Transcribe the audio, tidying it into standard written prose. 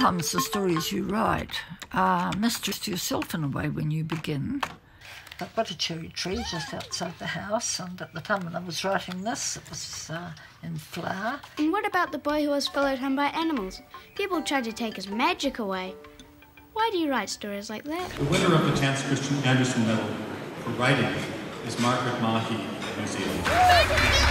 sometimes the stories you write are mysteries to yourself in a way when you begin. I've got a cherry tree just outside the house, and at the time when I was writing this, it was in flower. And what about the boy who was followed home by animals? People tried to take his magic away. Why do you write stories like that? The winner of the Chance Christian Anderson Medal for writing is Margaret Mahy of New Zealand.